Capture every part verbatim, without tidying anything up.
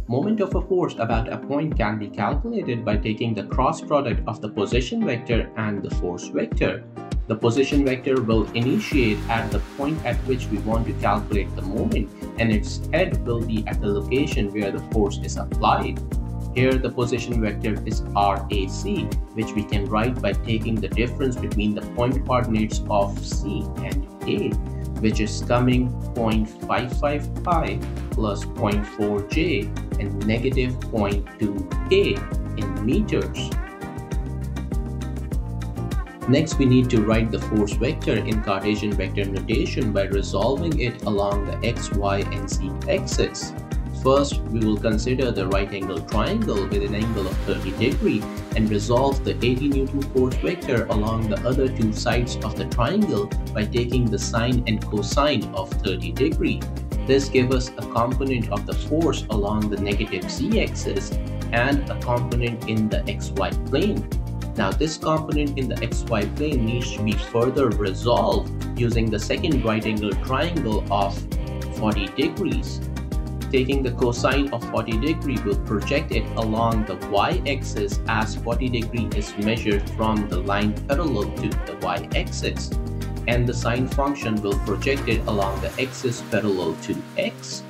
Moment of a force about a point can be calculated by taking the cross product of the position vector and the force vector. The position vector will initiate at the point at which we want to calculate the moment, and its head will be at the location where the force is applied. Here the position vector is R A C, which we can write by taking the difference between the point coordinates of C and A, which is coming zero point five five pi plus zero point four J and negative zero point two A in meters. Next, we need to write the force vector in Cartesian vector notation by resolving it along the x, y, and z axis. First, we will consider the right angle triangle with an angle of thirty degrees and resolve the eighty Newton force vector along the other two sides of the triangle by taking the sine and cosine of thirty degrees. This gives us a component of the force along the negative z-axis and a component in the xy plane. Now, this component in the xy plane needs to be further resolved using the second right angle triangle of forty degrees. Taking the cosine of forty degrees will project it along the y-axis as forty degrees is measured from the line parallel to the y-axis, and the sine function will project it along the axis parallel to x.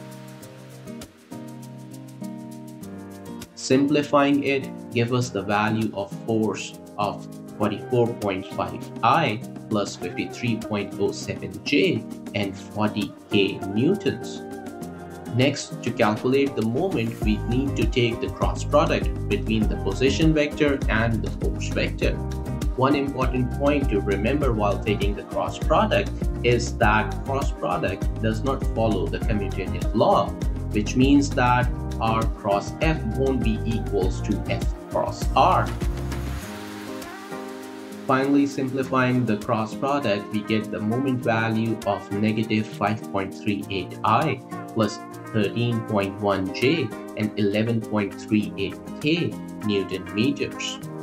Simplifying it gives us the value of force of forty-four point five I plus fifty-three point zero seven J and forty K newtons. Next, to calculate the moment, we need to take the cross product between the position vector and the force vector. One important point to remember while taking the cross product is that cross product does not follow the commutative law, which means that R cross F won't be equals to F cross R. Finally, simplifying the cross product, we get the moment value of negative five point three eight I plus thirteen point one J and eleven point three eight K Newton meters.